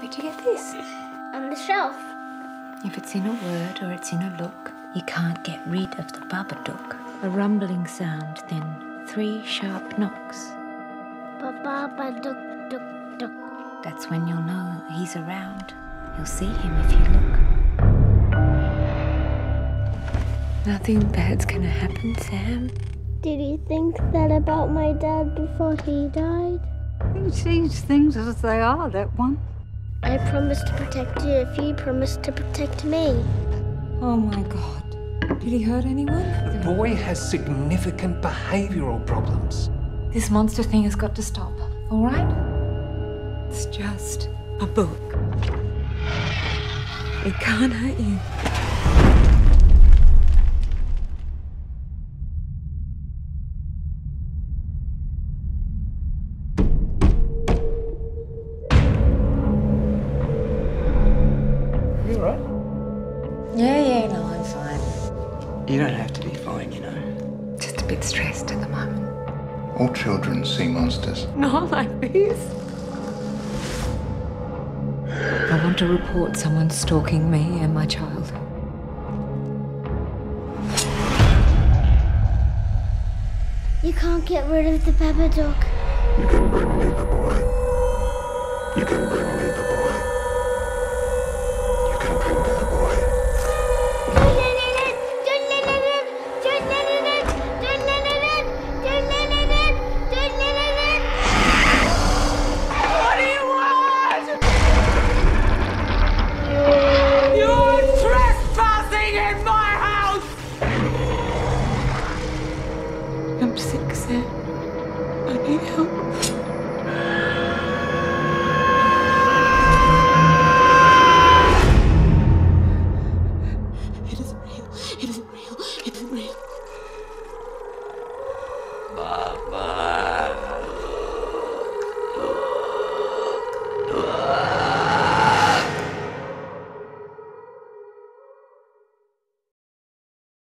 Where'd you get this? On the shelf. If it's in a word or it's in a look, you can't get rid of the Babadook. A rumbling sound, then 3 sharp knocks. Babadook, dook, dook. That's when you'll know he's around. You'll see him if you look. Nothing bad's gonna happen, Sam. Did you think that about my dad before he died? He sees things as they are, that one. I promised to protect you if you promised to protect me. Oh my God. Did he hurt anyone? The boy has significant behavioural problems. This monster thing has got to stop, all right? It's just a book. It can't hurt you. You all right? Yeah, no, I'm fine. You don't have to be fine, you know. Just a bit stressed at the moment. All children see monsters. Not like this. I want to report someone stalking me and my child. You can't get rid of the Babadook. You can bring me the boy. You can bring me the boy. You can bring me the boy. What do you want? You're trespassing in my house! I'm sick, Sam. I need help. It isn't real. It isn't real. It isn't real. Mama.